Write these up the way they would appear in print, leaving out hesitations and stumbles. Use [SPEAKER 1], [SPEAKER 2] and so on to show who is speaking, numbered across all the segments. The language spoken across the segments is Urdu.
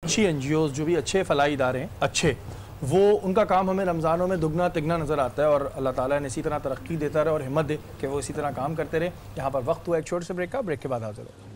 [SPEAKER 1] اچھی NGOs جو بھی اچھے فلاحی ادارے ہیں اچھے، وہ ان کا کام ہمیں رمضانوں میں دگنا تگنا نظر آتا ہے، اور اللہ تعالیٰ نے اسی طرح ترقی دیتا رہے اور ہمت دے کہ وہ اسی طرح کام کرتے رہے۔ یہاں پر وقت ہوا ایک چھوٹے سے بریک کا، بریک کے بعد حاضر ہو۔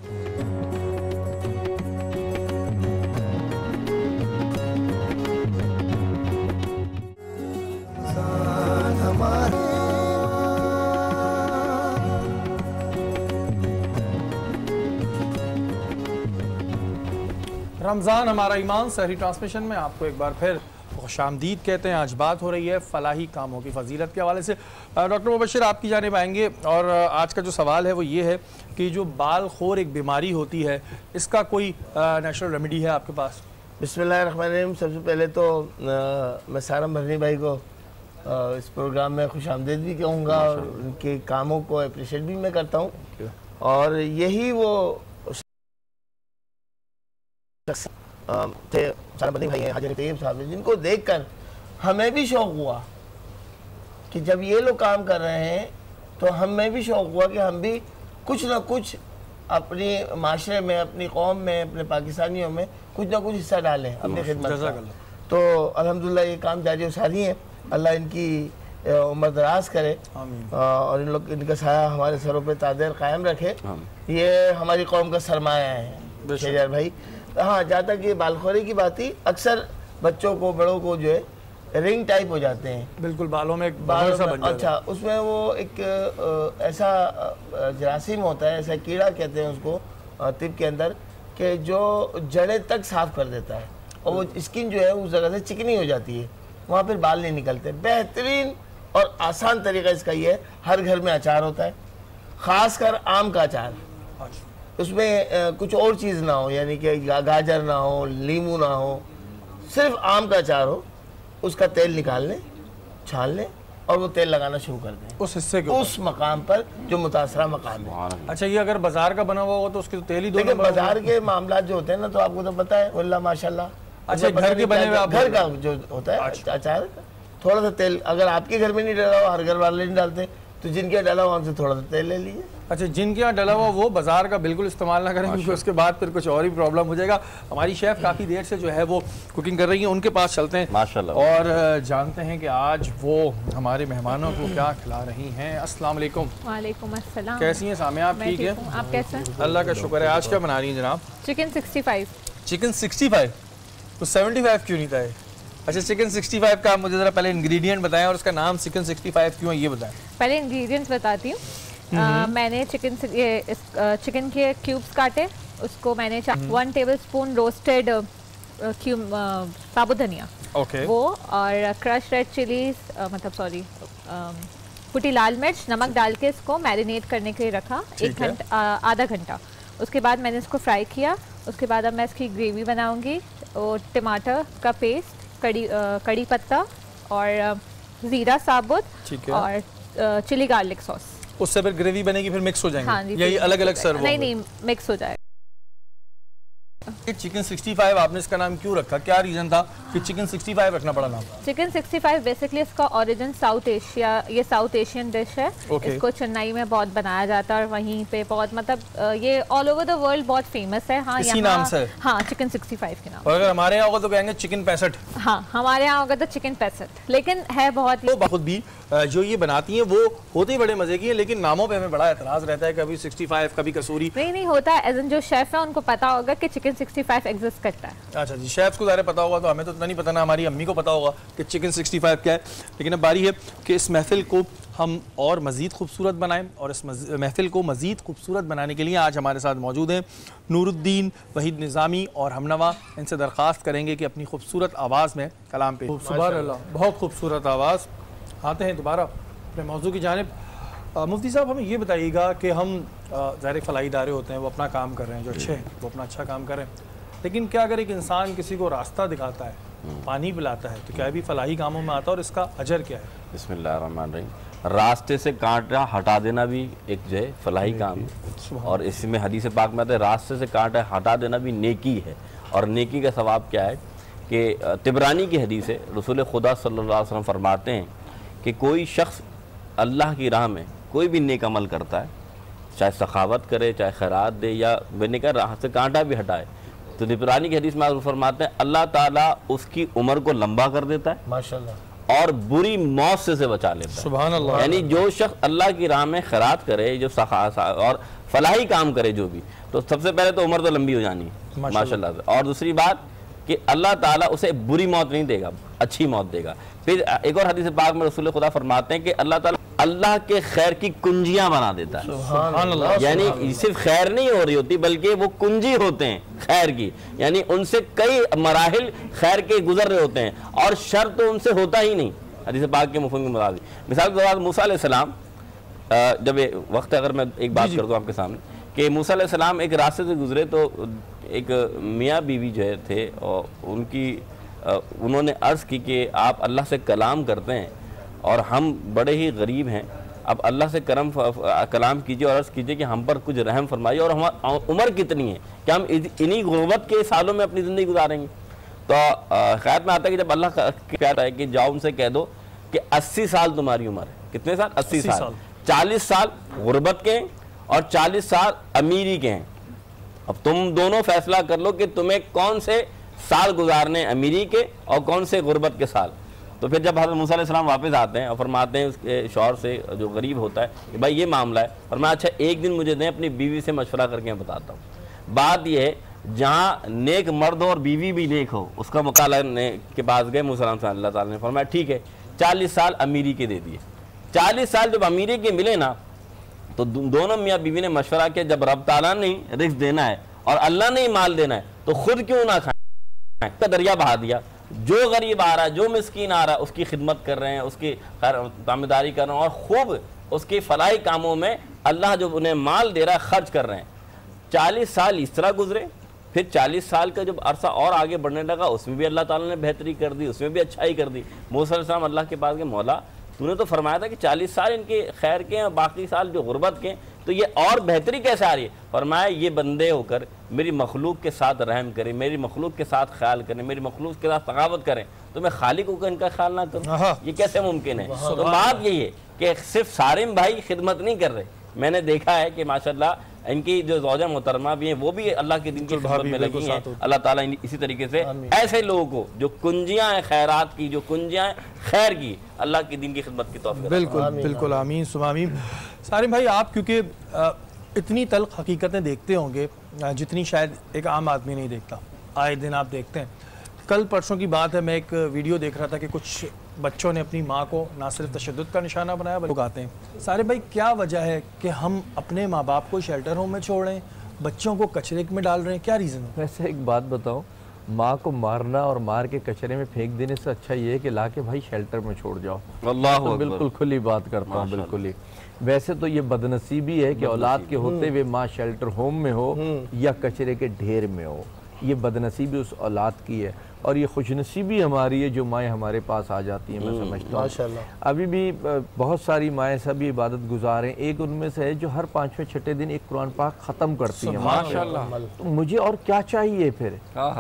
[SPEAKER 1] رمضان ہمارا ایمان سحری ٹرانسمیشن میں آپ کو ایک بار پھر خوش آمدید کہتے ہیں۔ آج بات ہو رہی ہے فلاحی کاموں کی فضیلت کے حوالے سے۔ ڈاکٹر مبشر آپ کی جانب آئیں گے، اور آج کا جو سوال ہے وہ یہ ہے کہ جو بال خور ایک بیماری ہوتی ہے، اس کا کوئی نیچرل ریمیڈی ہے آپ کے پاس؟
[SPEAKER 2] بسم اللہ الرحمن الرحیم۔ سب سے پہلے تو میں سارم بھرنی بھائی کو اس پروگرام میں خوش آمدید بھی کہوں گا، اور ان کے کاموں کو اپریشیٹ بھی میں کرتا ہوں، اور یہی وہ تھے سارم بھرنی بھائی ہیں، حاجی طیب صاحب ہیں، جن کو دیکھ کر ہمیں بھی شوق ہوا کہ جب یہ لوگ کام کر رہے ہیں تو ہمیں بھی شوق ہوا کہ ہم بھی کچھ نہ کچھ اپنی معاشرے میں، اپنی قوم میں، اپنے پاکستانیوں میں کچھ نہ کچھ حصہ ڈالیں اپنی خدمت کا۔ تو الحمدللہ یہ کام جاری و ساری ہیں، اللہ ان کی عمر دراز کرے اور ان کا سایہ ہمارے سروں پہ تادیر قائم رکھے۔ یہ ہماری قوم کا سرمایہ ہے شہریار بھائی۔ ہاں، جہاں تک یہ بالخوری کی بات تھی، اکثر بچوں کو، بڑوں کو جو ہے رنگ ٹائپ ہو جاتے ہیں، بالکل بالوں میں اچھا، اس میں وہ ایک ایسا جراثیم ہوتا ہے، ایسا کیڑا کہتے ہیں اس کو طب کے اندر، کہ جو جڑیں تک صاف کر دیتا ہے، اور وہ اسکن جو ہے اس جگہ سے چکنی ہو جاتی ہے، وہاں پھر بال نہیں نکلتے۔ بہترین اور آسان طریقہ اس کا یہ ہے، ہر گھر میں اچار ہوتا ہے، خاص کر آم کا اچار، اس میں کچھ اور چیز نہ ہو، یعنی کہ گاجر نہ ہو، لیمو نہ ہو، صرف آم کا اچار ہو، اس کا تیل نکال لیں، چھان لیں، اور وہ تیل لگانا شروع کر دیں
[SPEAKER 1] اس حصے کے
[SPEAKER 2] اس مقام پر جو متاثرہ مقام ہے۔
[SPEAKER 1] اچھا، یہ اگر بازار کا بنا ہوا ہوگا تو اس کے تو تیل ہی
[SPEAKER 2] دیکھیں، بازار کے معاملات جو ہوتے ہیں نا، تو آپ کو تو پتہ ہے، واللہ ماشاءاللہ،
[SPEAKER 1] اچھا گھر کے بنے ہوئے
[SPEAKER 2] گھر کا جو ہوتا ہے اچار، تھوڑا سا تیل، اگر آپ کے گھر میں نہیں ڈلا ہوا، ہر گھر والے نہیں ڈالتے، تو جن کے ڈلا ہوا ان سے تھوڑا سا تیل لے لیجیے۔
[SPEAKER 1] اچھا، جن کے یہاں ڈلا ہوا وہ بازار کا بالکل استعمال نہ کریں، کیونکہ اس کے بعد پھر کچھ اور ہی پرابلم ہو جائے گا۔ ہماری شیف کافی دیر سے جو ہے وہ کوکنگ کر رہی ہیں، ان کے پاس چلتے ہیں ماشاءاللہ اور جانتے ہیں کہ آج وہ ہمارے مہمانوں کو کیا کھلا رہی ہیں۔ السلام علیکم۔
[SPEAKER 3] وعلیکم السلام۔
[SPEAKER 1] کیسی ہیں سامیہ آپ؟ ٹھیک ہے،
[SPEAKER 3] آپ کیسے ہیں؟
[SPEAKER 1] اللہ کا شکر ہے۔ آج کیا بنا رہی ہیں جناب؟
[SPEAKER 3] چکن 65۔
[SPEAKER 1] چکن 65؟ تو 75 کیوں نہیں تھا؟ اچھا، چکن 65 کا مجھے ذرا پہلے انگریڈینٹ بتائیں، اور اس کا نام چکن 65 کیوں ہے یہ بتائیں۔
[SPEAKER 3] پہلے انگریڈینٹس بتاتی ہوں۔ میں نے چکن کے کیوبز کاٹے، اس کو میں نے 1 ٹیبل اسپون روسٹیڈ ثابت دھنیا وہ، اور کرش ریڈ چلیز، مطلب سوری کٹی لال مرچ، نمک ڈال کے اس کو میرینیٹ کرنے کے لیے رکھا آدھا گھنٹہ۔ اس کے بعد میں نے اس کو فرائی کیا۔ اس کے بعد اب میں اس کی گریوی بناؤں گی، اور ٹماٹر کا پیسٹ، کڑی پتہ اور زیرہ ثابت، اور چلی گارلک سوس۔
[SPEAKER 1] اس سے پھر گریوی بنے گی، پھر مکس ہو جائیں گے؟
[SPEAKER 3] ہاں جی،
[SPEAKER 1] یہی الگ الگ سرو؟
[SPEAKER 3] نہیں، مکس ہو جائے گا۔
[SPEAKER 1] چکن 65 آپ نے اس کا نام کیوں رکھا؟ کیا ریزن تھا کہ چکن 65 رکھنا پڑا نام؟
[SPEAKER 3] چکن 65 بیسکلی اس کا اوریجن ساؤتھ ایشیا، یہ ساؤتھ ایشین ڈش ہے۔ اس کو چنئی میں بہت بنایا جاتا ہے، اور وہیں پہ بہت، مطلب یہ آل اوور دا ورلڈ بہت فیمس ہے۔ ہاں،
[SPEAKER 1] اسی نام سے؟
[SPEAKER 3] ہاں، چکن 65 کے نام۔
[SPEAKER 1] اور اگر ہمارے یہاں ہوگا تو کہیں گے چکن 65؟
[SPEAKER 3] ہاں، ہمارے یہاں ہوگا تو چکن 65، لیکن ہے بہت
[SPEAKER 1] خود بھی جو یہ بناتی ہیں وہ ہوتے ہی بڑے مزے کی ہیں، لیکن ناموں پہ ہمیں بڑا اعتراض رہتا ہے، کبھی 65 کبھی کسوری۔
[SPEAKER 3] نہیں ہوتا ہے، ایزن جو شیف ہے ان کو پتا ہوگا کہ چکن 65 ایگزسٹ کرتا ہے۔
[SPEAKER 1] اچھا جی، شیف کو ظاہر پتا ہوگا، تو ہمیں تو اتنا نہیں پتا، نا ہماری امی کو پتا ہوگا کہ چکن 65 کیا ہے۔ لیکن اب باری ہے کہ اس محفل کو ہم اور مزید خوبصورت بنائیں، اور اس محفل کو مزید خوبصورت بنانے کے لیے آج ہمارے ساتھ موجود ہیں نور الدین وحید نظامی اور ہمنوا۔ ان سے درخواست کریں گے کہ اپنی خوبصورت آواز میں کلام پیش۔ سبحان اللہ، بہت خوبصورت آواز۔ آتے ہیں دوبارہ اپنے موضوع کی جانب۔ مفتی صاحب، ہمیں یہ بتائیے گا کہ ہم ظاہر فلاحی ادارے ہوتے ہیں، وہ اپنا کام کر رہے ہیں، جو اچھے ہیں وہ اپنا اچھا کام کر رہے ہیں، لیکن کیا اگر ایک انسان کسی کو راستہ دکھاتا ہے، پانی پلاتا ہے، تو کیا بھی فلاحی کاموں میں آتا ہے، اور اس کا اجر کیا ہے؟
[SPEAKER 4] بسم اللہ الرحمن الرحیم۔ راستے سے کانٹا ہٹا دینا بھی ایک جو ہے فلاحی کام ہے، اور اس میں حدیث پاک میں آتا ہے راستے سے کانٹا ہٹا دینا بھی نیکی ہے۔ اور نیکی کا ثواب کیا ہے کہ طبرانی کی حدیث ہے، رسول خدا صلی اللہ علیہ وسلم فرماتے ہیں کہ کوئی شخص اللہ کی راہ میں کوئی بھی نیک عمل کرتا ہے، چاہے سخاوت کرے، چاہے خیرات دے، یا میں نے کہا راہ سے کانٹا بھی ہٹائے، تو پرانی کی حدیث میں حضور فرماتے ہیں اللہ تعالیٰ اس کی عمر کو لمبا کر دیتا ہے
[SPEAKER 2] ماشاءاللہ،
[SPEAKER 4] اور بری موت سے بچا لیتا ہے.
[SPEAKER 1] سبحان اللہ.
[SPEAKER 4] یعنی جو شخص اللہ کی راہ میں خیرات کرے، جو اور فلاحی کام کرے جو بھی، تو سب سے پہلے تو عمر تو لمبی ہو جانی ہے ماشاءاللہ سے. اور دوسری بات کہ اللہ تعالیٰ اسے بری موت نہیں دے گا، اچھی موت دے گا. پھر ایک اور حدیث پاک میں رسول خدا فرماتے ہیں کہ اللہ تعالیٰ اللہ کے خیر کی کنجیاں بنا دیتا ہے.
[SPEAKER 2] سبحان اللہ.
[SPEAKER 4] یعنی صرف خیر نہیں ہو رہی ہوتی بلکہ وہ کنجی ہوتے ہیں خیر کی، یعنی ان سے کئی مراحل خیر کے گزر رہے ہوتے ہیں اور شر تو ان سے ہوتا ہی نہیں حدیث پاک کے مفہوم کے مطابق. مثال کے طور پر موسیٰ علیہ السلام، جب وقت اگر میں ایک بات کر دوں آپ کے سامنے کہ موسیٰ علیہ السلام ایک راستے سے گزرے تو ایک میاں بیوی جو تھے اور انہوں نے عرض کی کہ آپ اللہ سے کلام کرتے ہیں اور ہم بڑے ہی غریب ہیں، اب اللہ سے کلام کیجئے اور عرض کیجئے کہ ہم پر کچھ رحم فرمائیے، اور ہماری عمر کتنی ہے کہ ہم انہی غربت کے سالوں میں اپنی زندگی گزاریں گے. تو خیال میں آتا ہے کہ جب اللہ کہتا ہے کہ جاؤ ان سے کہہ دو کہ 80 سال تمہاری عمر ہے. کتنے سال؟ 80 سال. 40 سال غربت کے ہیں اور 40 سال امیری کے ہیں. اب تم دونوں فیصلہ کر لو کہ تمہیں کون سے سال گزارنے امیری کے اور کون سے غربت کے سال. تو پھر جب حضرت موسیٰ علیہ السلام واپس آتے ہیں اور فرماتے ہیں اس کے شوہر سے جو غریب ہوتا ہے کہ بھائی یہ معاملہ ہے، فرمایا اچھا ایک دن مجھے دیں، اپنی بیوی سے مشورہ کر کے میں بتاتا ہوں. بات یہ ہے جہاں نیک مرد ہو اور بیوی بھی نیک ہو، اس کا مقابلہ کے پاس گئے موسیٰ علیہ السلام، اللہ تعالیٰ نے فرمایا ٹھیک ہے 40 سال امیری کے دے دیے. 40 سال جب امیری کے ملے نا تو دونوں میاں بیوی نے مشورہ کیا جب رب تعالیٰ نے رزق دینا ہے اور اللہ نے ہی مال دینا ہے تو خود کیوں نہ کھائیں. کا دریا بہا دیا، جو غریب آ رہا ہے، جو مسکین آ رہا ہے اس کی خدمت کر رہے ہیں، اس کی تامداری کر رہے ہیں اور خوب اس کے فلاحی کاموں میں اللہ جو انہیں مال دے رہا ہے خرچ کر رہے ہیں. 40 سال اس طرح گزرے. پھر 40 سال کا جب عرصہ اور آگے بڑھنے لگا اس میں بھی اللہ تعالیٰ نے بہتری کر دی، اس میں بھی اچھائی کر دی. موسیٰ علیہ السلام اللہ کے پاس کہ مولا تو نے تو فرمایا تھا کہ 40 سال ان کے خیر کے ہیں اور باقی سال جو غربت کے ہیں، تو یہ اور بہتری کیسے آ رہی ہے؟ فرمایا یہ بندے ہو کر میری مخلوق کے ساتھ رحم کریں، میری مخلوق کے ساتھ خیال کریں، میری مخلوق کے ساتھ سخاوت کریں، تو میں خالق ہو کر ان کا خیال نہ کروں؟ یہ کیسے ممکن ہے؟ تو بات یہی ہے کہ صرف صارم بھائی خدمت نہیں کر رہے. میں نے دیکھا ہے کہ ماشاءاللہ ان کی جو زوجہ محترمہ بھی ہیں وہ بھی اللہ کے دین کی خدمت میں لگی ہیں. اللہ تعالیٰ اسی طریقے سے ایسے لوگوں کو جو کنجیاں ہیں خیرات کی، جو کنجیاں ہیں خیر کی، اللہ کے دین کی خدمت کی توفیق.
[SPEAKER 1] بالکل بالکل، آمین ثم آمین. سارم بھائی آپ کیونکہ اتنی تلخ حقیقتیں دیکھتے ہوں گے جتنی شاید ایک عام آدمی نہیں دیکھتا، آئے دن آپ دیکھتے ہیں. کل پرسوں کی بات ہے، میں ایک ویڈیو دیکھ رہا تھا کہ کچھ بچوں نے اپنی ماں کو نہ صرف تشدد کا نشانہ بنایا بلکہ آتے ہیں. سارے بھائی کیا وجہ ہے کہ ہم اپنے ماں باپ کو شیلٹر ہوم میں چھوڑ رہے ہیں، بچوں کو کچرے میں ڈال رہے ہیں؟ کیا ریزن ہے؟
[SPEAKER 5] ویسے ایک بات بتاؤں، ماں کو مارنا اور مار کے کچرے میں پھینک دینے سے اچھا یہ ہے کہ لا کے بھائی شیلٹر میں چھوڑ جاؤ.
[SPEAKER 4] اللہ اکبر.
[SPEAKER 5] بالکل کھلی بات کرتا ہوں بالکل ہی. ویسے تو یہ بدنصیبی ہے کہ اولاد کے ہوتے ہوئے ماں شیلٹر ہوم میں ہو یا کچرے کے ڈھیر میں ہو. یہ بدنصیبی اس اولاد کی ہے اور یہ خوش نصیبی ہماری ہے جو مائیں ہمارے پاس آ جاتی ہیں. میں سمجھتا ہوں ابھی بھی بہت ساری مائیں سبھی عبادت گزار ہیں. ایک ان میں سے ہے جو ہر 5ویں 6ٹھے دن ایک قرآن پاک ختم کرتی ہیں. ماشاءاللہ. تو مجھے اور کیا چاہیے پھر؟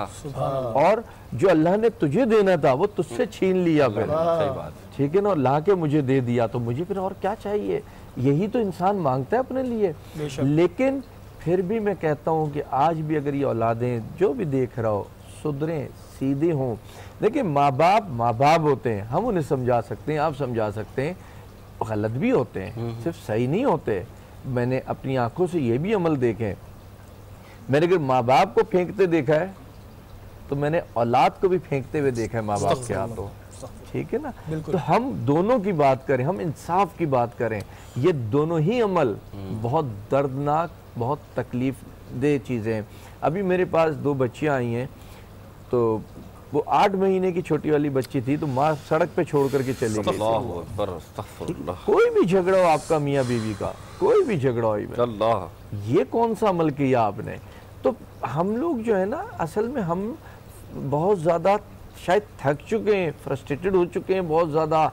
[SPEAKER 5] اور جو اللہ نے تجھے دینا تھا وہ تجھ سے چھین لیا پھر، ٹھیک ہے نا، لا کے مجھے دے دیا، تو مجھے پھر اور کیا چاہیے؟ یہی تو انسان مانگتا ہے اپنے لیے. لیکن پھر بھی میں کہتا ہوں کہ آج بھی اگر یہ اولادیں جو بھی دیکھ رہا ہو سدھریں، سیدھے ہوں. دیکھیں ماں باپ ہوتے ہیں، ہم انہیں سمجھا سکتے ہیں، آپ سمجھا سکتے ہیں، غلط بھی ہوتے ہیں، صرف صحیح نہیں ہوتے. میں نے اپنی آنکھوں سے یہ بھی عمل دیکھے. میں نے اگر ماں باپ کو پھینکتے دیکھا ہے تو میں نے اولاد کو بھی پھینکتے ہوئے دیکھا ہے ماں باپ کے ہاتھوں. ٹھیک ہے نا؟ تو ہم دونوں کی بات کریں، ہم انصاف کی بات کریں. یہ دونوں ہی عمل بہت دردناک، بہت تکلیف دہ چیزیں ہیں. ابھی میرے پاس 2 بچیاں آئی ہیں، تو وہ 8 مہینے کی چھوٹی والی بچی تھی تو ماں سڑک پہ چھوڑ کر کے چلی گئی.
[SPEAKER 4] اللہ اکبر. استغفر اللہ.
[SPEAKER 5] کوئی بھی جھگڑا ہو آپ کا میاں بیوی کا، کوئی بھی جھگڑا ہو،
[SPEAKER 4] اللہ
[SPEAKER 5] یہ کون سا عمل کیا آپ نے؟ تو ہم لوگ جو ہے نا اصل میں ہم بہت زیادہ شاید تھک چکے ہیں، فرسٹریٹڈ ہو چکے ہیں، بہت زیادہ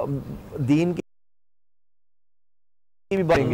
[SPEAKER 5] دین کی بھی باتیں گے.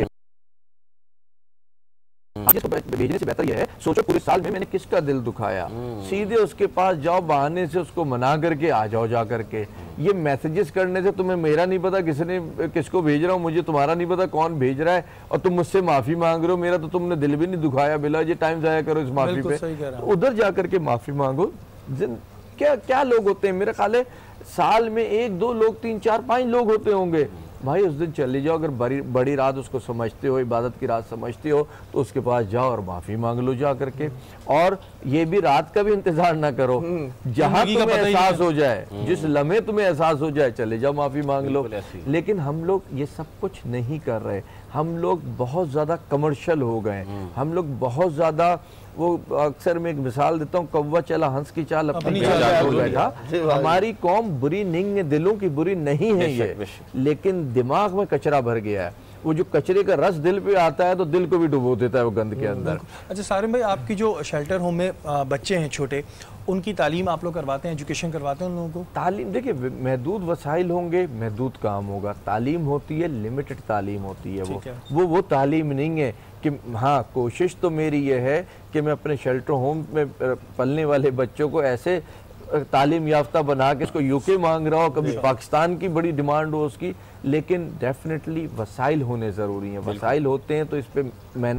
[SPEAKER 5] بھیجنے سے بہتر یہ ہے سوچو پورے سال میں نے کس کا دل دکھایا. سیدھے اس کے پاس جاؤ، بہانے سے اس کو منا کر کے آ جاؤ جا کر کے. یہ میسیجز کرنے سے تمہیں میرا نہیں پتا کس نے کس کو بھیج رہا ہوں، مجھے تمہارا نہیں پتا کون بھیج رہا ہے، اور تم مجھ سے معافی مانگ رہے ہو، میرا تو تم نے دل بھی نہیں دکھایا، بلا یہ ٹائم ضائع کرو اس معافی پہ، ادھر جا کر کے معافی مانگو۔ کیا لوگ ہوتے ہیں، میرے خیال ہے سال میں 1 2 لوگ 3 4 5 لوگ ہوتے ہوں گے، بھائی اس دن چلے جاؤ، اگر بڑی رات اس کو سمجھتے ہو، عبادت کی رات سمجھتے ہو، تو اس کے پاس جاؤ اور معافی مانگ لو جا کر کے، اور یہ بھی رات کا بھی انتظار نہ کرو، جہاں تمہیں احساس ہو جائے، جس لمحے تمہیں احساس ہو جائے چلے جاؤ معافی مانگ لو۔ لیکن ہم لوگ یہ سب کچھ نہیں کر رہے، ہم لوگ بہت زیادہ کمرشل ہو گئے، ہم لوگ بہت زیادہ، وہ اکثر میں ایک مثال دیتا ہوں، کوا چلا ہنس کی چال اپنی چال ہو بیٹھا۔ ہماری قوم بری نہیں ہے، دلوں کی بری نہیں ہے یہ، لیکن دماغ میں کچرا بھر گیا ہے، وہ جو کچرے کا رس دل پہ آتا ہے تو دل کو بھی ڈبو دیتا ہے وہ گند کے اندر۔
[SPEAKER 1] اچھا سارم بھائی، آپ کی جو شیلٹر ہوم میں بچے ہیں چھوٹے، ان کی تعلیم آپ لوگ کرواتے ہیں، ایجوکیشن کرواتے ہیں ان لوگوں کو؟
[SPEAKER 5] تعلیم دیکھیں، محدود وسائل ہوں گے، محدود کام ہوگا، تعلیم ہوتی ہے لمیٹڈ تعلیم ہوتی ہے، وہ تعلیم نہیں ہے کہ ہاں، کوشش تو میری یہ ہے کہ میں اپنے شیلٹر ہوم میں پلنے والے بچوں کو ایسے تعلیم یافتہ بنا کے اس کو یو کے مانگ رہا ہو، کبھی پاکستان کی بڑی ڈیمانڈ ہو اس کی، لیکن ڈیفینیٹلی وسائل ہونے ضروری ہیں، وسائل ہوتے ہیں تو اس پہ محنت،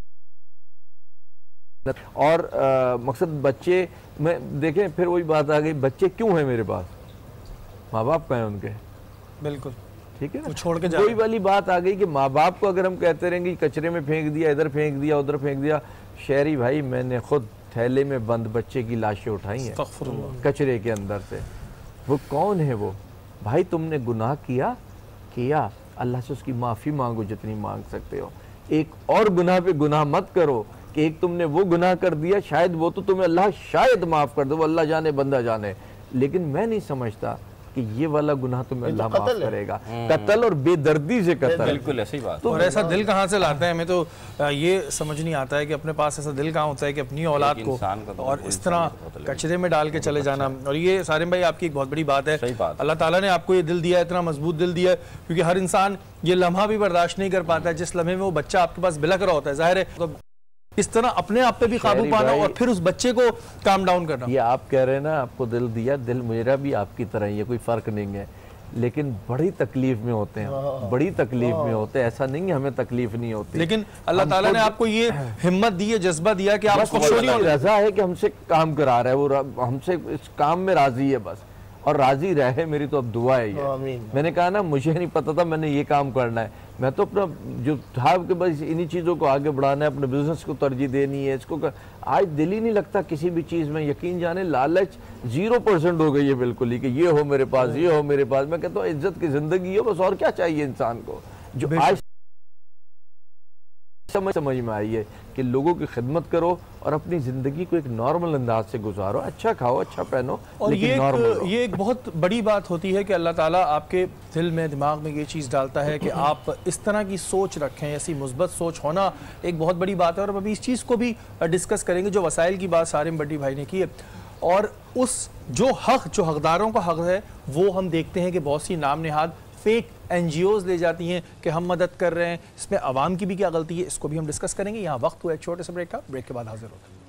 [SPEAKER 5] اور مقصد بچے میں دیکھیں، پھر وہی بات آ گئی، بچے کیوں ہیں میرے پاس؟ ماں باپ کہیں ان کے،
[SPEAKER 1] بالکل
[SPEAKER 5] ٹھیک ہے نا،
[SPEAKER 1] چھوڑ کے
[SPEAKER 5] وہی والی بات آ گئی کہ ماں باپ کو اگر ہم کہتے رہیں گے کچرے میں پھینک دیا، ادھر پھینک دیا، ادھر پھینک دیا، شہری بھائی میں نے خود تھیلے میں بند بچے کی لاشیں اٹھائی ہیں کچرے کے اندر سے، وہ کون ہے وہ؟ بھائی تم نے گناہ کیا، اللہ سے اس کی معافی مانگو جتنی مانگ سکتے ہو، ایک اور گناہ پہ گناہ مت کرو کہ ایک تم نے وہ گناہ کر دیا، شاید وہ تو تمہیں اللہ شاید معاف کر دے، وہ اللہ جانے بندہ جانے، لیکن میں نہیں سمجھتا کہ یہ والا گناہ تمہیں اللہ معاف کرے گا، قتل اور بے دردی سے قتل،
[SPEAKER 4] بالکل ایسی بات،
[SPEAKER 1] اور ایسا دل کہاں سے لاتے ہیں؟ ہمیں تو یہ سمجھ نہیں آتا ہے کہ اپنے پاس ایسا دل کہاں ہوتا ہے کہ اپنی اولاد کو اور اس طرح کچرے میں ڈال کے چلے جانا۔ اور یہ سارم بھائی آپ کی ایک بہت بڑی بات ہے، اللہ تعالیٰ نے آپ کو یہ دل دیا ہے، اتنا مضبوط دل دیا ہے، کیونکہ ہر انسان یہ لمحہ بھی برداشت نہیں کر پاتا ہے جس لمحے میں وہ بچہ آپ کے پاس بلک رہا ہوتا ہے، ظاہر ہے اس طرح اپنے آپ پہ بھی قابو پانا اور پھر اس بچے کو کام ڈاؤن کرنا۔
[SPEAKER 5] یہ آپ کہہ رہے ہیں نا، آپ کو دل دیا، دل میرا بھی آپ کی طرح، یہ کوئی فرق نہیں ہے، لیکن بڑی تکلیف میں ہوتے ہیں، بڑی تکلیف میں ہوتے ہیں، ایسا نہیں ہے ہمیں تکلیف نہیں ہوتی،
[SPEAKER 1] لیکن اللہ تعالیٰ نے آپ کو یہ ہمت دی ہے، جذبہ دیا کہ آپ
[SPEAKER 5] رضا ہے کہ ہم سے کام کرا رہا ہے، وہ ہم سے اس کام میں راضی ہے بس، اور راضی رہے، میری تو اب دعا ہے یہ۔ میں نے کہا نا، مجھے نہیں پتا تھا میں نے یہ کام کرنا ہے، میں تو اپنا جو تھا کہ بس انہی چیزوں کو آگے بڑھانا ہے، اپنے بزنس کو ترجیح دینی ہے، اس کو آج دل ہی نہیں لگتا کسی بھی چیز میں، یقین جانے لالچ 0% ہو گئی ہے بالکل ہی، کہ یہ ہو میرے پاس، یہ ہو میرے پاس۔ میں کہتا ہوں عزت کی زندگی ہے بس، اور کیا چاہیے انسان کو؟ جو آج سمجھ میں آئی ہے کہ لوگوں کی خدمت کرو اور اپنی زندگی کو ایک نارمل انداز سے گزارو، اچھا کھاؤ، اچھا پہنو،
[SPEAKER 1] اور
[SPEAKER 5] لیکن نارمل رہو۔
[SPEAKER 1] یہ ایک بہت بڑی بات ہوتی ہے کہ اللہ تعالیٰ آپ کے دل میں، دماغ میں یہ چیز ڈالتا ہے کہ آپ اس طرح کی سوچ رکھیں، ایسی مثبت سوچ ہونا ایک بہت بڑی بات ہے، اور ابھی اس چیز کو بھی ڈسکس کریں گے، جو وسائل کی بات سارم بٹی بھائی نے کی ہے، اور اس جو حقداروں کا حق ہے وہ ہم دیکھتے ہیں کہ بہت سی نام نہاد فیک این جی اوز لے جاتی ہیں کہ ہم مدد کر رہے ہیں، اس میں عوام کی بھی کیا غلطی ہے، اس کو بھی ہم ڈسکس کریں گے۔ یہاں وقت ہوا ایک چھوٹے سے بریک کا، بریک کے بعد حاضر ہوتے ہیں۔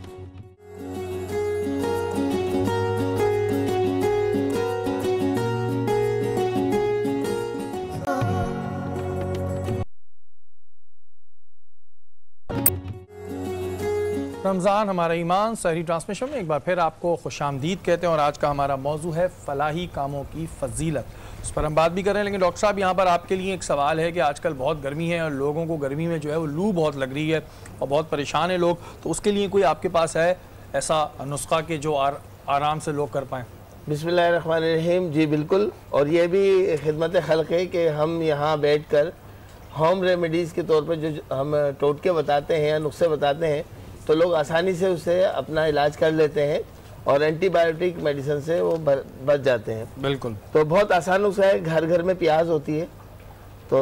[SPEAKER 1] رمضان ہمارا ایمان سحری ٹرانسمیشن میں ایک بار پھر آپ کو خوش آمدید کہتے ہیں، اور آج کا ہمارا موضوع ہے فلاحی کاموں کی فضیلت، اس پر ہم بات بھی کر رہے ہیں۔ لیکن ڈاکٹر صاحب، یہاں پر آپ کے لیے ایک سوال ہے کہ آج کل بہت گرمی ہے اور لوگوں کو گرمی میں جو ہے وہ لو بہت لگ رہی ہے اور بہت پریشان ہیں لوگ، تو اس کے لیے کوئی آپ کے پاس ہے ایسا نسخہ کہ جو آرام سے لوگ کر پائیں؟
[SPEAKER 2] بسم اللہ الرحمن الرحیم، جی بالکل، اور یہ بھی خدمت خلق ہے کہ ہم یہاں بیٹھ کر ہوم ریمیڈیز کے طور پر جو ہم ٹوٹکے بتاتے ہیں یا نسخے بتاتے ہیں تو لوگ آسانی سے اسے اپنا علاج کر لیتے ہیں اور اینٹی بایوٹک میڈیسن سے وہ بچ جاتے ہیں۔
[SPEAKER 1] بالکل،
[SPEAKER 2] تو بہت آسان نسخہ ہے، گھر گھر میں پیاز ہوتی ہے تو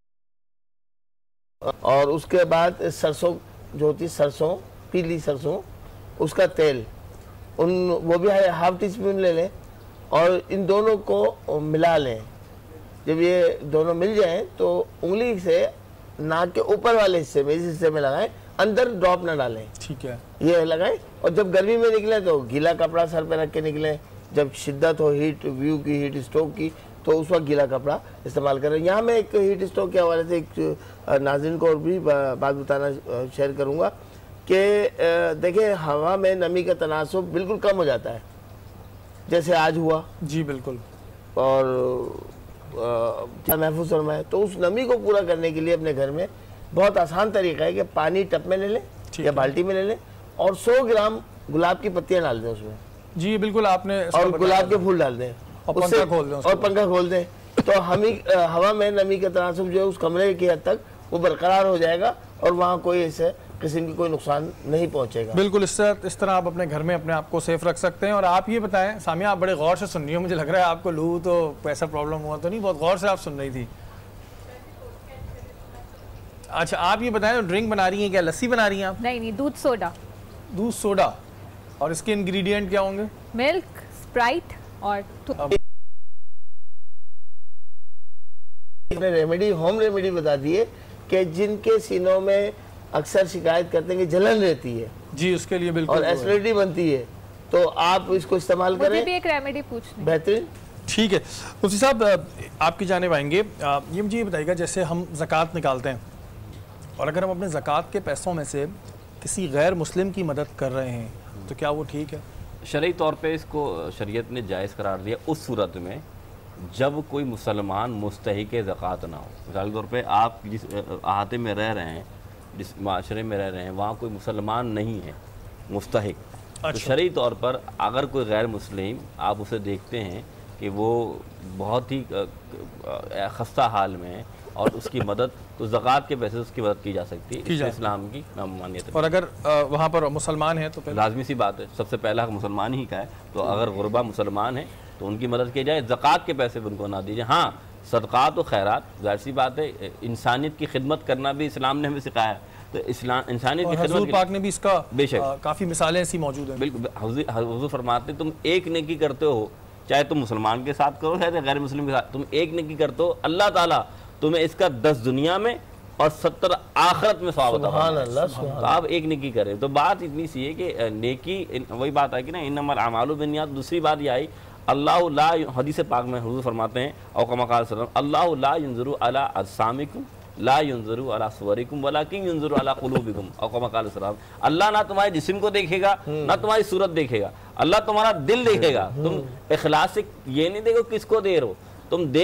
[SPEAKER 2] اور اس کے بعد سرسوں جو ہوتی ہے، سرسوں، پیلی سرسوں، اس کا تیل، وہ بھی 1/2 ٹی اسپون لے لیں اور ان دونوں کو ملا لیں۔ جب یہ دونوں مل جائیں تو انگلی سے ناک کے اوپر والے حصے میں، اس حصے میں لگائیں، اندر ڈراپ نہ ڈالیں،
[SPEAKER 1] ٹھیک ہے،
[SPEAKER 2] یہ لگائیں، اور جب گرمی میں نکلیں تو گیلا کپڑا سر پہ رکھ کے نکلیں، جب شدت ہو ہیٹ ویو کی، ہیٹ اسٹروک کی، تو اس وقت گیلا کپڑا استعمال کریں۔ یہاں میں ایک ہیٹ اسٹروک کے حوالے سے ایک ناظرین کو اور بھی بات بتانا شیئر کروں گا کہ دیکھیں ہوا میں نمی کا تناسب بالکل کم ہو جاتا ہے، جیسے آج ہوا
[SPEAKER 1] جی بالکل،
[SPEAKER 2] اور محفوظ فرمائے۔ تو اس نمی کو پورا کرنے کے لیے اپنے گھر میں بہت آسان طریقہ ہے کہ پانی ٹپ میں لے لیں یا بالٹی میں لے لیں اور 100 گرام گلاب کی پتیاں ڈال دیں اس میں،
[SPEAKER 1] جی بالکل آپ نے
[SPEAKER 2] اور گلاب کے پھول ڈال دیں
[SPEAKER 1] اور پنکھا کھول دیں،
[SPEAKER 2] اور پنکھا کھول دیں، تو ہوا میں نمی کا تناسب جو ہے اس کمرے کی حد تک وہ برقرار ہو جائے گا اور وہاں کوئی ایسے قسم کی کوئی نقصان نہیں پہنچے گا۔
[SPEAKER 1] بالکل اس طرح آپ اپنے گھر میں اپنے آپ کو سیف رکھ سکتے ہیں۔ اور آپ یہ بتائیں سامیہ، آپ بڑے غور سے سن رہی ہو، مجھے لگ رہا ہے آپ کو لو تو ایسا پرابلم ہوا تو نہیں، بہت غور سے آپ سن رہی تھی۔ اچھا آپ یہ بتائیں ڈرنک بنا رہی ہیں، کیا لسی بنا رہی ہیں آپ؟
[SPEAKER 3] نہیں، دودھ سوڈا۔
[SPEAKER 1] دودھ سوڈا، اور اس کے انگریڈینٹ کیا ہوں گے؟
[SPEAKER 3] ملک، اسپرائٹ اور
[SPEAKER 2] ریمیڈی، ہوم ریمیڈی بتا دیے کہ جن کے سینوں میں اکثر شکایت کرتے ہیں کہ جلن رہتی ہے
[SPEAKER 1] جی، اس کے لیے بالکل
[SPEAKER 2] اور ایسیڈیٹی بنتی ہے، تو آپ اس کو استعمال کریں۔
[SPEAKER 3] مجھے بھی ایک ریمیڈی پوچھنی۔
[SPEAKER 2] بہترین،
[SPEAKER 1] ٹھیک ہے مفتی صاحب، آپ کی جانب آئیں گے۔ یہ مجھے یہ بتائیے گا، جیسے ہم زکوٰۃ نکالتے ہیں اور اگر ہم اپنے زکوٰۃ کے پیسوں میں سے کسی غیر مسلم کی مدد کر رہے ہیں تو کیا وہ ٹھیک ہے؟
[SPEAKER 4] شرعی طور پہ اس کو شریعت نے جائز قرار دیا اس صورت میں جب کوئی مسلمان مستحق زکوٰۃ نہ ہو۔ مثال کے طور پہ آپ جس احاطے میں رہ رہے ہیں، جس معاشرے میں رہ رہے ہیں، وہاں کوئی مسلمان نہیں ہے مستحق، تو شرعی طور پر اگر کوئی غیر مسلم آپ اسے دیکھتے ہیں کہ وہ بہت ہی خستہ حال میں ہے اور اس کی مدد، تو زکوٰۃ کے پیسے اس کی مدد کی جا سکتی ہے، اس اسلام کی ممانعت ہے۔
[SPEAKER 1] اور اگر وہاں پر مسلمان ہیں تو
[SPEAKER 4] لازمی سی بات ہے، سب سے پہلا مسلمان ہی کا ہے، تو اگر غربا مسلمان ہیں تو ان کی مدد کی جائے، زکوٰۃ کے پیسے ان کو نہ دیجیے۔ ہاں صدقات و خیرات، ظاہر سی بات ہے، انسانیت کی خدمت کرنا بھی اسلام نے ہمیں سکھایا ہے، تو انسانیت کی
[SPEAKER 1] حضور
[SPEAKER 4] خدمت
[SPEAKER 1] پاک نے بھی اس کا
[SPEAKER 4] بے شک
[SPEAKER 1] کافی مثالیں ایسی موجود ہیں۔
[SPEAKER 4] بالکل، حضور فرماتے تم ایک نیکی کرتے ہو، چاہے تم مسلمان کے ساتھ کرو چاہے غیر مسلم کے ساتھ، تم ایک نیکی کرتے ہو، اللہ تعالیٰ تمہیں اس کا 10 دنیا میں اور 70 آخرت میں ثواب عطا فرمائے۔ تو آپ ایک نیکی کریں۔ تو بات اتنی سی ہے کہ نیکی، وہی بات ہے کہ نا انما الاعمال بالنیات۔ دوسری بات یہ آئی، اللہ لا، حدیث پاک میں حضور فرماتے ہیں او کما قال صلی اللہ علیہ وسلم، اللہ لا ينظر الی اجسامکم لا ينظر الی صورکم ولکن ينظر الی قلوبکم او کما قال صلی اللہ علیہ وسلم۔ اللہ نہ تمہارے جسم کو دیکھے گا نہ تمہاری صورت دیکھے گا، اللہ تمہارا دل دیکھے گا۔ تم اخلاص سے یہ نہیں دیکھو کس کو دے رہے ہو، تم دے،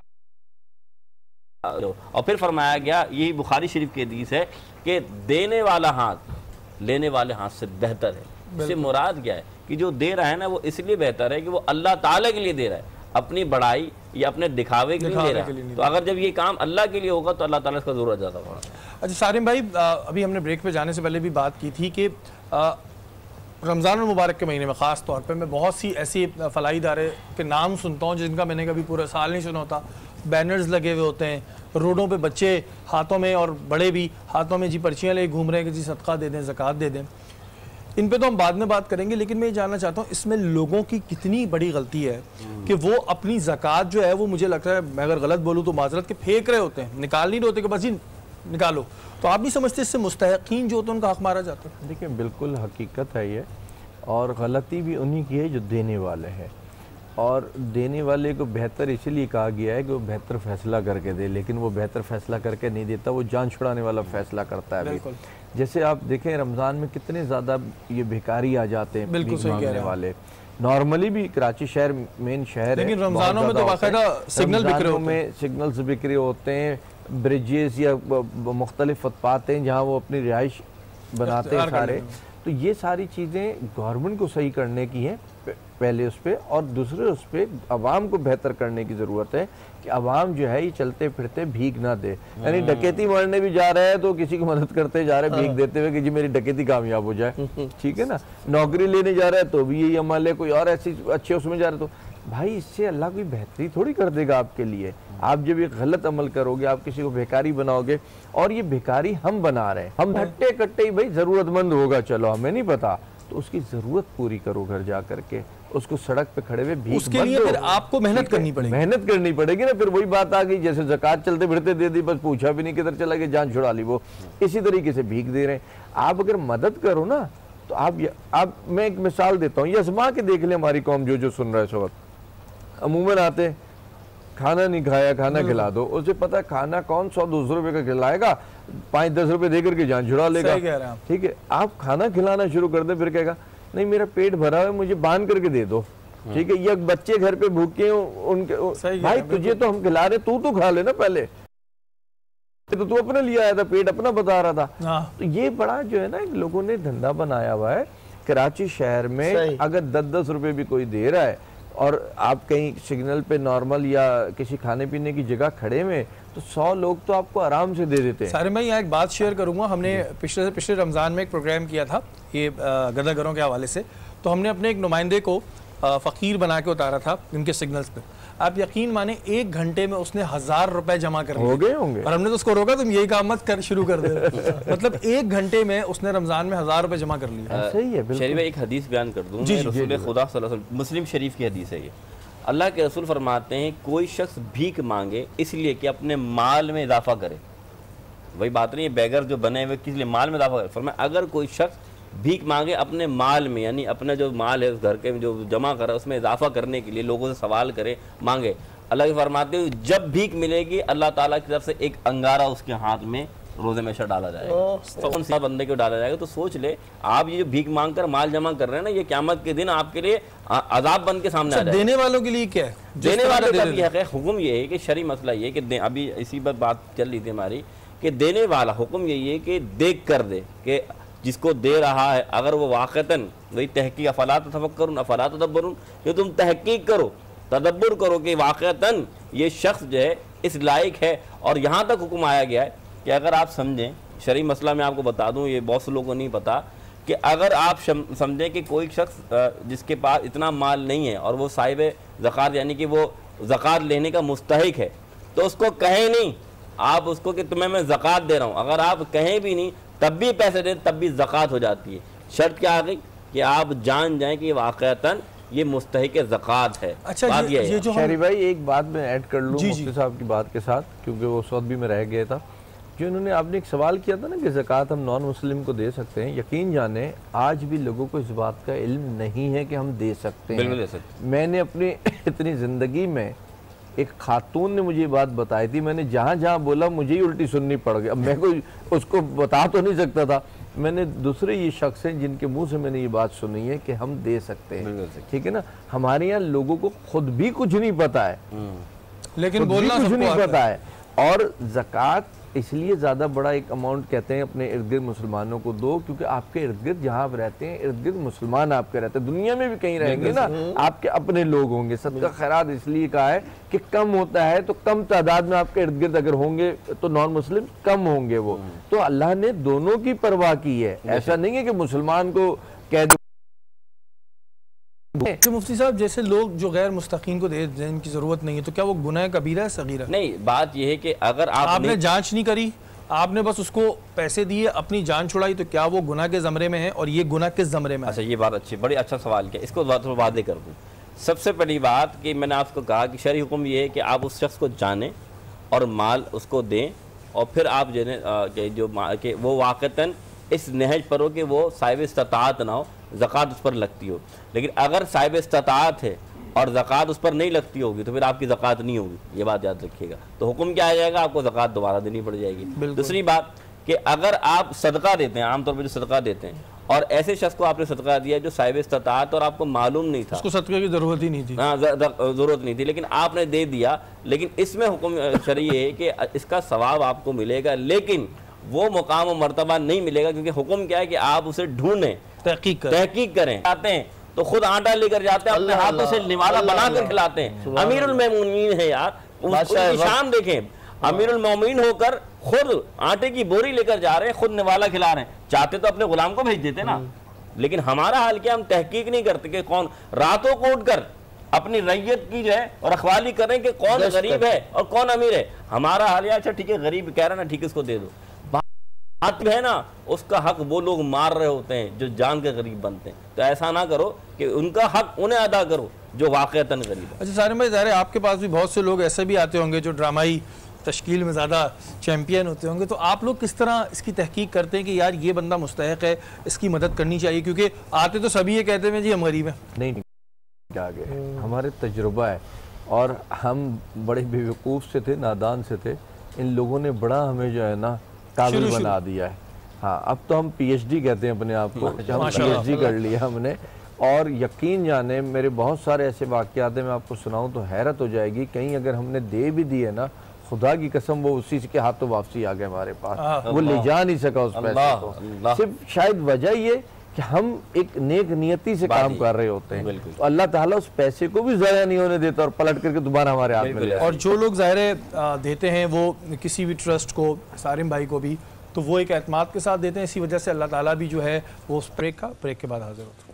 [SPEAKER 4] اور پھر فرمایا گیا، یہی بخاری شریف کی حدیث ہے کہ دینے والا ہاتھ لینے والے ہاتھ سے بہتر ہے۔ اس سے مراد کیا ہے کہ جو دے رہا ہے نا وہ اس لیے بہتر ہے کہ وہ اللہ تعالیٰ کے لیے دے رہا ہے، اپنی بڑائی یا اپنے دکھاوے کے لیے دے رہا ہے۔ تو اگر جب یہ کام اللہ کے لیے ہوگا تو اللہ تعالیٰ اس کا ضرور اجر ہوگا۔
[SPEAKER 1] اچھا سارم بھائی، ابھی ہم نے بریک پہ جانے سے پہلے بھی بات کی تھی کہ رمضان المبارک کے مہینے میں خاص طور پہ میں بہت سی ایسی فلاحی ادارے کے نام سنتا ہوں جن کا میں نے کبھی پورا سال نہیں سنا ہوتا۔ بینرز لگے ہوئے ہوتے ہیں روڈوں پہ، بچے ہاتھوں میں اور بڑے بھی ہاتھوں میں جی پرچیاں لے گھوم رہے ہیں کہ جی صدقہ دے دیں، زکوٰۃ دے دیں۔ ان پہ تو ہم بعد میں بات کریں گے، لیکن میں یہ جاننا چاہتا ہوں اس میں لوگوں کی کتنی بڑی غلطی ہے کہ وہ اپنی زکوٰۃ جو ہے وہ، مجھے لگتا ہے میں اگر غلط بولوں تو معذرت، کہ پھینک رہے ہوتے ہیں، نکال نہیں رہے ہوتے کہ بس جی نکالو۔ تو آپ نہیں سمجھتے اس سے مستحقین جو ہوتے ہیں ان کا حق مارا جاتا ہے؟
[SPEAKER 5] دیکھیں بالکل حقیقت ہے یہ، اور غلطی بھی انہی کی ہے جو دینے والے ہیں، اور دینے والے کو بہتر اس لیے کہا گیا ہے کہ وہ بہتر فیصلہ کر کے دے، لیکن وہ بہتر فیصلہ کر کے نہیں دیتا، وہ جان چھڑانے والا فیصلہ کرتا ہے۔ ابھی جیسے آپ دیکھیں رمضان میں کتنے زیادہ یہ بھیکاری آ جاتے ہیں، بھیک مانگنے والے، نارملی بھی کراچی شہر مین شہر ہے،
[SPEAKER 1] لیکن رمضانوں میں تو باقاعدہ سگنل بکھرے ہوتے ہیں،
[SPEAKER 5] سگنلز بکھرے ہوتے ہیں، بریجز یا مختلف فٹ پاتھ ہیں جہاں وہ اپنی رہائش بناتے ہیں سارے۔ تو یہ ساری چیزیں گورنمنٹ کو صحیح کرنے کی ہیں پہلے اس پہ، اور دوسرے اس پہ عوام کو بہتر کرنے کی ضرورت ہے کہ عوام جو ہے یہ چلتے پھرتے بھیک نہ دے، یعنی ڈکیتی مارنے بھی جا رہا ہے تو کسی کو مدد کرتے جا رہے ہیں بھیک دیتے ہوئے کہ جی میری ڈکیتی کامیاب ہو جائے، ٹھیک ہے نا۔ نوکری لینے جا رہا ہے تو بھی یہی عمل ہے، کوئی اور ایسی اچھے اس میں جا رہا ہے تو بھائی اس سے اللہ کوئی بہتری تھوڑی کر دے گا آپ کے لیے۔ آپ جب یہ غلط عمل کرو گے، آپ کسی کو بھیکاری بناؤ گے، اور یہ بھیکاری ہم بنا رہے ہیں، ہم ہٹے کٹے ہی بھائی ضرورت مند ہوگا چلو ہمیں نہیں پتا، تو اس کی ضرورت پوری کرو گھر جا کر کے، اس کو سڑک پہ کھڑے ہوئے بھیک
[SPEAKER 1] اس کے لیے پھر آپ کو محنت کرنی پڑے گی،
[SPEAKER 5] محنت کرنی پڑے گی نا۔ پھر وہی بات آ گئی جیسے زکوٰۃ چلتے پھرتے دے دی، بس پوچھا بھی نہیں کدھر چلا گیا، جان چھڑا لی، وہ اسی طریقے سے بھیک دے رہے ہیں۔ آپ اگر مدد کرو نا تو آپ میں ایک مثال دیتا ہوں، یہ آزما کے دیکھ لیں ہماری قوم جو سن رہا ہے اس وقت، عموماً آتے کھانا نہیں کھایا کھانا کھلا دو، اسے پتا کھانا کون 100-200 روپے کا کھلائے گا، 5-10 روپے دے کر کے جان چھڑا لے گا، ٹھیک ہے. آپ کھانا کھلانا شروع کر دیں، پھر کہے گا نہیں میرا پیٹ بھرا ہے مجھے باندھ کر کے دے دو، ٹھیک ہے. یا بچے گھر پہ بھوکے ان کے بھائی تجھے تو ہم کھلا رہے تو کھا لے نا، پہلے تو اپنے لیے آیا تھا، پیٹ اپنا بتا رہا تھا. تو یہ بڑا جو ہے نا لوگوں نے دھندا بنایا ہوا ہے. کراچی شہر میں اگر 10-10 روپے بھی کوئی دے رہا ہے اور آپ کہیں سگنل پہ نارمل یا کسی کھانے پینے کی جگہ کھڑے میں تو 100 لوگ تو آپ کو آرام سے دے دیتے ہیں.
[SPEAKER 1] سارے میں یہاں ایک بات شیئر کروں گا. ہم نے پچھلے رمضان میں ایک پروگرام کیا تھا یہ گدا گھروں کے حوالے سے، تو ہم نے اپنے ایک نمائندے کو فقیر بنا کے اتارا تھا ان کے سگنلز پہ. آپ یقین مانیں 1 گھنٹے میں اس نے 1000 روپے جمع کر لیے.
[SPEAKER 5] ہو گئے ہوں گے.
[SPEAKER 1] اور ہم نے تو اس کو روکا تم یہی کام مت شروع کر دے. مطلب 1 گھنٹے میں اس نے رمضان میں 1000 روپے جمع کر لیے.
[SPEAKER 5] صحیح ہے.
[SPEAKER 4] شریف ایک حدیث بیان کر دوں، رسول خدا صلی اللہ علیہ وسلم، مسلم شریف کی حدیث ہے یہ. اللہ کے رسول فرماتے ہیں کوئی شخص بھیک مانگے اس لیے کہ اپنے مال میں اضافہ کرے، وہی بات نہیں ہے بیگر جو بنے ہوئے کس لیے مال میں اضافہ کرے. فرمایا اگر کوئی شخص بھیک مانگے اپنے مال میں، یعنی اپنا جو مال ہے اس گھر کے جو جمع کرا اس میں اضافہ کرنے کے لیے لوگوں سے سوال کرے مانگے، اللہ کے فرماتے ہیں جب بھیک ملے گی اللہ تعالیٰ کی طرف سے ایک انگارہ اس کے ہاتھ میں روزے میں سے ڈالا جائے گا. تو ان سے بندے کو ڈالا جائے گا. تو سوچ لے آپ یہ جو بھیک مانگ کر مال جمع کر رہے ہیں نا، یہ قیامت کے دن آپ کے لیے عذاب بن کے سامنے آ جائے گا.
[SPEAKER 1] دینے والوں کے لیے کیا ہے؟
[SPEAKER 4] دینے والوں کا بھی حق ہے. حکم یہ ہے کہ شرعی مسئلہ یہ ہے کہ ابھی اسی پر بات چل رہی تھی ہماری کہ دینے والا حکم یہی ہے کہ دیکھ کر دے کہ جس کو دے رہا ہے اگر وہ واقعتاً وہی تحقیق افلا تفکرون افلا تدبرون، کہ تم تحقیق کرو تدبر کرو کہ واقعتاً یہ شخص جو ہے اس لائق ہے. اور یہاں تک حکم آیا گیا ہے کہ اگر آپ سمجھیں شرعی مسئلہ میں آپ کو بتا دوں، یہ بہت سے لوگوں کو نہیں پتا، کہ اگر آپ سمجھیں کہ کوئی شخص جس کے پاس اتنا مال نہیں ہے اور وہ صاحب زکوٰۃ یعنی کہ وہ زکوٰۃ لینے کا مستحق ہے، تو اس کو کہیں نہیں آپ اس کو کہ تمہیں میں زکوٰۃ دے رہا ہوں. اگر آپ کہیں بھی نہیں تب بھی پیسے دیں تب بھی زکوٰۃ ہو جاتی ہے. شرط کیا آ گئی کہ آپ جان جائیں کہ واقعتاً یہ مستحق زکوٰۃ ہے.
[SPEAKER 1] اچھا یہ جو
[SPEAKER 5] شہری بھائی ایک بات میں ایڈ کر لوں مفتی صاحب کی بات کے ساتھ، کیونکہ وہ سعودی میں رہ گیا تھا. جو انہوں نے آپ نے ایک سوال کیا تھا نا کہ زکوٰۃ ہم نان مسلم کو دے سکتے ہیں، یقین جانیں آج بھی لوگوں کو اس بات کا علم نہیں ہے کہ ہم دے سکتے ہیں. میں نے اپنی اتنی زندگی میں ایک خاتون نے مجھے یہ بات بتائی تھی، میں نے جہاں جہاں بولا مجھے ہی الٹی سننی پڑ گئی. اب میں کوئی اس کو بتا تو نہیں سکتا تھا. میں نے دوسرے یہ شخص ہیں جن کے منہ سے میں نے یہ بات سنی ہے کہ ہم دے سکتے ہیں. ٹھیک ہے نا. ہمارے یہاں لوگوں کو خود بھی کچھ نہیں پتا ہے،
[SPEAKER 1] لیکن
[SPEAKER 5] بولنا کچھ نہیں پتا ہے. اور زکوٰۃ اس لیے زیادہ بڑا ایک اماؤنٹ کہتے ہیں اپنے ارد گرد مسلمانوں کو دو، کیونکہ آپ کے ارد گرد جہاں آپ رہتے ہیں ارد گرد مسلمان آپ کے رہتے ہیں. دنیا میں بھی کہیں رہیں گے نا آپ کے اپنے لوگ ہوں گے. صدقہ خیرات اس لیے کہا ہے کہ کم ہوتا ہے تو کم تعداد میں آپ کے ارد گرد اگر ہوں گے تو نان مسلم کم ہوں گے. وہ تو اللہ نے دونوں کی پرواہ کی ہے. ایسا نہیں ہے کہ مسلمان کو کہہ دو.
[SPEAKER 1] مفتی صاحب جیسے لوگ جو غیر مستحقین کو دے جن کی ضرورت نہیں ہے تو کیا وہ گناہ کبیرہ ہے صغیرہ؟
[SPEAKER 4] نہیں، بات یہ ہے کہ اگر آپ
[SPEAKER 1] نے جانچ نہیں کری، آپ نے بس اس کو پیسے دیے اپنی جان چھڑائی، تو کیا وہ گناہ کے زمرے میں ہے اور یہ گناہ کس زمرے میں ہے؟
[SPEAKER 4] اچھا یہ بات اچھی، بڑی اچھا سوال کیا. اس کو واضح کر دوں. سب سے پہلی بات کہ میں نے آپ کو کہا کہ شرعی حکم یہ ہے کہ آپ اس شخص کو جانیں اور مال اس کو دیں، اور پھر آپ جو کہ وہ واقعتاً اس نہج پر ہو کہ وہ صاحب استطاعت نہ ہو، زکوٰۃ اس پر لگتی ہو. لیکن اگر صاحب استطاعت ہے اور زکوٰۃ اس پر نہیں لگتی ہوگی تو پھر آپ کی زکوٰۃ نہیں ہوگی. یہ بات یاد رکھیے گا. تو حکم کیا آ جائے گا؟ آپ کو زکوٰۃ دوبارہ دینی پڑ جائے گی. دوسری بات کہ اگر آپ صدقہ دیتے ہیں، عام طور پہ جو صدقہ دیتے ہیں، اور ایسے شخص کو آپ نے صدقہ دیا جو صاحب استطاعت اور آپ کو معلوم نہیں تھا،
[SPEAKER 1] اس کو صدقے کی ضرورت ہی نہیں تھی،
[SPEAKER 4] ضرورت نہیں تھی، لیکن آپ نے دے دیا، لیکن اس میں حکم شرعی ہے کہ اس کا ثواب آپ کو ملے گا، لیکن وہ مقام و مرتبہ نہیں ملے گا. کیونکہ حکم کیا ہے کہ آپ اسے ڈھونڈیں، تحقیق کریں. آتے ہیں تو خود آٹا لے کر جاتے ہیں، اپنے ہاتھوں سے نوالا بنا کر کھلاتے ہیں. امیر المومنین ہے یار، اس کی شان دیکھیں. امیر المومنین ہو کر خود آٹے کی بوری لے کر جا رہے ہیں، خود نوالا کھلا رہے ہیں. چاہتے تو اپنے غلام کو بھیج دیتے نا، لیکن ہمارا حال کیا، ہم تحقیق نہیں کرتے کہ کون راتوں کو اٹھ کر اپنی ریت کی جو ہے اور رکھوالی کریں کہ کون غریب ہے اور کون امیر ہے. ہمارا حال اچھا ٹھیک ہے غریب کہہ رہا نا، ٹھیک ہے اس کو دے دو. بات ہے نا اس کا حق وہ لوگ مار رہے ہوتے ہیں جو جان کے غریب بنتے ہیں. تو ایسا نہ کرو کہ ان کا حق انہیں ادا کرو جو واقعتاً غریب ہے.
[SPEAKER 1] اچھا سارے بھائی ظاہر ہے آپ کے پاس بھی بہت سے لوگ ایسے بھی آتے ہوں گے جو ڈرامائی تشکیل میں زیادہ چیمپئن ہوتے ہوں گے، تو آپ لوگ کس طرح اس کی تحقیق کرتے ہیں کہ یار یہ بندہ مستحق ہے، اس کی مدد کرنی چاہیے؟ کیونکہ آتے تو سبھی یہ کہتے ہیں جی ہم غریب ہیں.
[SPEAKER 5] نہیں آگے ہمارے تجربہ ہے، اور ہم بڑے بے وقوف سے تھے، نادان سے تھے، ان لوگوں نے بڑا ہمیں جو ہے نا قابل بنا دیا ہے. ہاں اب تو ہم پی ایچ ڈی کہتے ہیں اپنے آپ کو، ہم پی ایچ ڈی کر لیا ہم نے. اور یقین جانے میرے بہت سارے ایسے واقعات ہیں، میں آپ کو سناؤں تو حیرت ہو جائے گی. کہیں اگر ہم نے دے بھی دیے نا، خدا کی قسم وہ اسی کے ہاتھوں واپسی آ گئے ہمارے پاس، وہ لے جا نہیں سکا اس پیسے کو. صرف شاید وجہ یہ کہ ہم ایک نیک نیتی سے کام کر رہے ہوتے ہیں، تو اللہ تعالیٰ اس پیسے کو بھی ضائع نہیں ہونے دیتا اور پلٹ کر کے دوبارہ ہمارے ہاتھ میں لے.
[SPEAKER 1] اور جو لوگ ظاہر دیتے ہیں وہ کسی بھی ٹرسٹ کو، سارم بھائی کو بھی، تو وہ ایک اعتماد کے ساتھ دیتے ہیں. اسی وجہ سے اللہ تعالیٰ بھی جو ہے وہ اس بریک کے بعد حاضر ہوتا ہے.